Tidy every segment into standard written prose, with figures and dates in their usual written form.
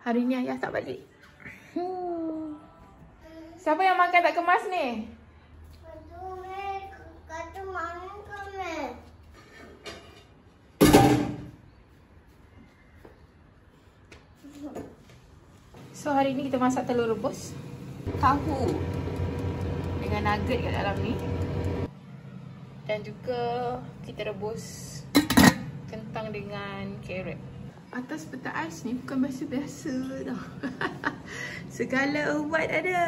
Hari ni ayah tak balik. Siapa yang makan tak kemas ni? Kata mami kemas. So hari ni kita masak telur rebus, tahu dengan nugget kat dalam ni. Dan juga kita rebus kentang dengan carrot. Atas peta ais ni bukan biasa-biasa tau. Segala ubat ada.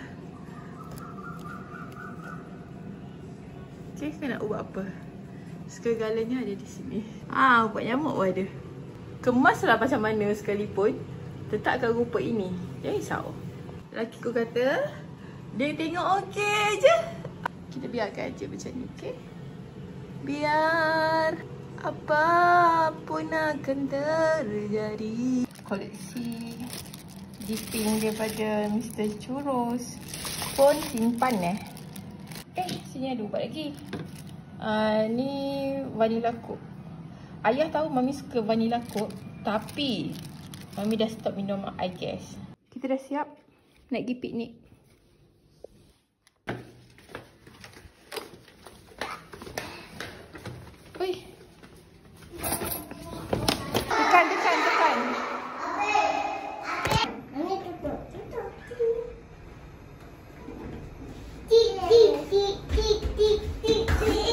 Okay, kau nak ubat apa? Segalanya ada di sini. Ubat nyamuk pun ada. Kemaslah macam mana sekalipun, tetapkan rupa ini. Jangan risau. Lelaki ku kata, dia tengok okey je. Kita biarkan je macam ni, okey? Biar apa pun akan terjadi. Koleksi dipping daripada Mr. Churros pun simpan sini ada ubat lagi. Ni vanilla coke. Ayah tahu Mami suka vanilla coke, tapi Mami dah stop minum I guess. Kita dah siap nak pergi piknik. Oi. Tekan. Mami tutup. Tik.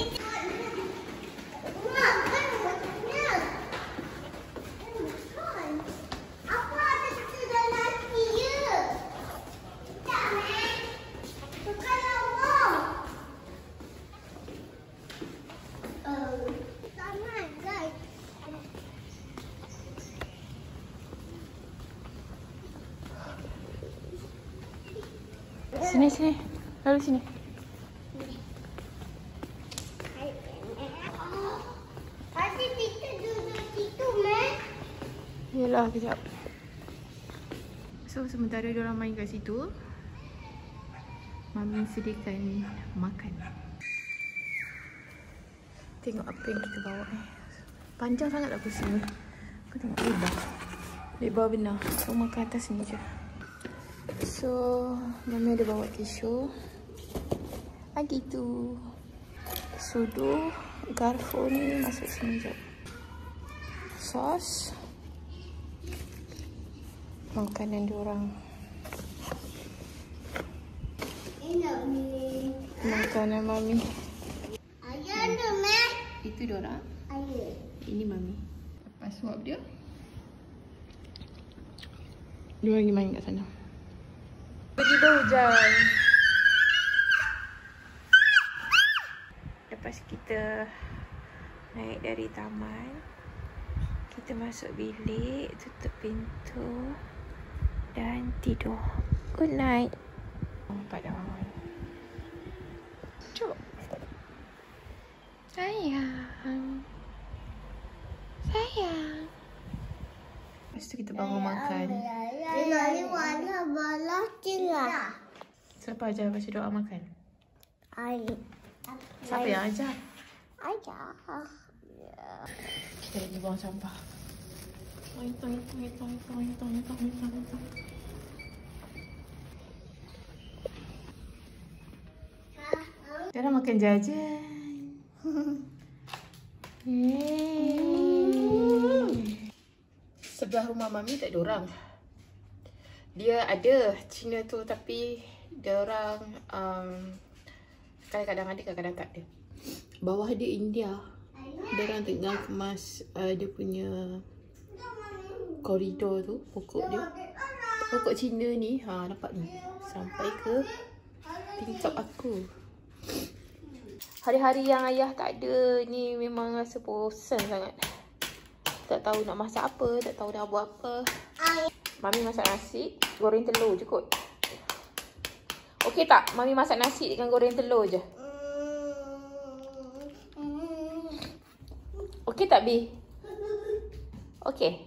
Apa ada kita dalam dia? Tak, Mek. Bukan awak. Taman, guys. Sini. Lalu sini. Asyik kita duduk situ, Mek. Yelah, kejap. So, sementara diorang main kat situ, Mami sediakan makan. Tengok apa yang kita bawa ni. Panjang sangat lah kursi ni. Kau tengok lebar. Lebar benar. So, makan atas ni je. So, Mami ada bawa tisu. Lagi tu. Sudu. Garfo ni masuk sini je. Sos. Makanan diorang. Enak ni. Makanan Mami. Ayah tu, Mek. Itu diorang. Ayah. Ini Mami. Lepas suap dia, diorang pergi main kat sana. Tiba-tiba hujan. Lepas kita naik dari taman, kita masuk bilik, tutup pintu dan tidur. Good night. Pada bangun. Cuk. Sayang. Lepas tu kita bangun makan. Ini warna bola cerah. Siapa ajar baca doa makan? Ayah. Siapa yang ajar? Ayah. Kita lagi buang sampah. Tong. Kita makan jajan. Sebelah rumah Mami tak ada orang. Dia ada Cina tu, tapi dia orang kadang-kadang ada, kadang-kadang tak ada. Bawah dia India. Dia orang tengah kemas dia punya koridor tu, pokok dia. Pokok Cina ni, nampak ni. Sampai ke tingkap aku. Hari-hari yang ayah tak ada ni memang rasa bosan sangat. Tak tahu nak masak apa, tak tahu nak buat apa. Mami masak nasi, goreng telur je kot. Okey tak? Mami masak nasi dengan goreng telur je. Okey tak, Bi? Okey.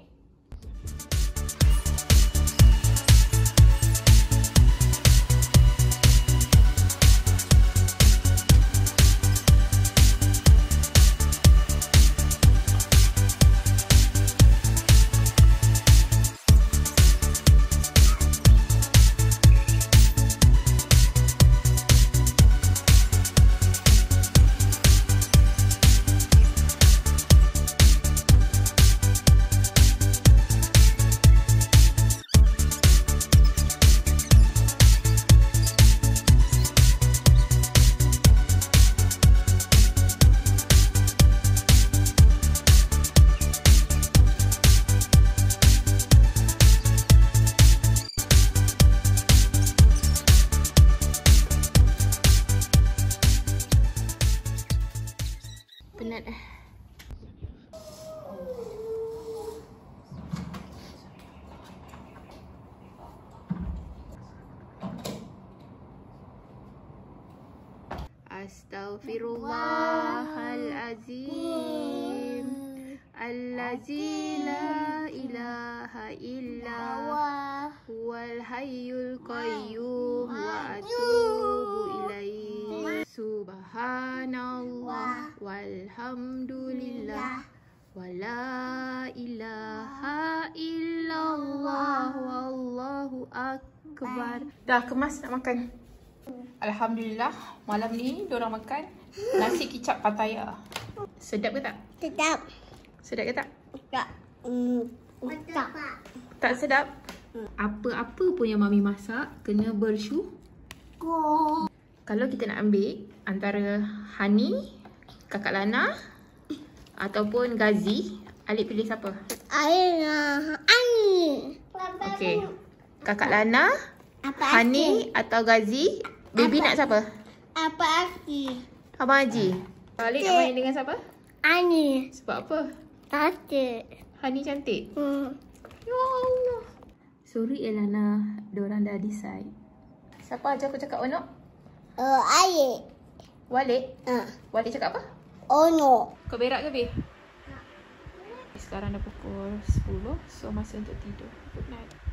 Astaghfirullahalazim. Allazi la ilaha illa huwal hayyul qayyum wa atubu ilaihi. Subhanallah walhamdulillah wa la ilaha illallah wallahu akbar. Dah kemas nak makan. Alhamdulillah, malam ni diorang makan nasi kicap Pattaya. Sedap ke tak? Sedap. Sedap ke tak? Tak. Tak. Tak sedap? Apa-apa pun yang Mami masak kena bersyukur. Kalau kita nak ambil antara Hani, Kakak Lana ataupun Gazi, Alik pilih siapa? Ani. Okey. Kakak Lana, Hani atau Gazi? Baby nak siapa? Apa Aki? Abang Haji. Alik nak main dengan siapa? Ani. Sebab apa? Cantik. Hani cantik? Ya Allah. Sorry Elana, diorang dah decide. Siapa ajar aku cakap Onok? Air. Walid? Walid cakap apa? Ono. Kau berak ke, Beh? Sekarang dah pukul 10. So, masa untuk tidur. Good night.